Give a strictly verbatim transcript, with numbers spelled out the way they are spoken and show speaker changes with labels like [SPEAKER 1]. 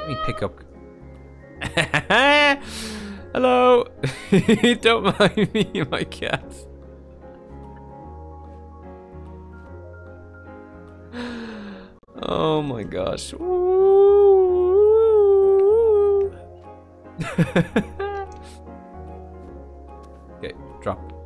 [SPEAKER 1] me pick up. Hello. Don't mind me, my cat. Oh my gosh. Okay, drop.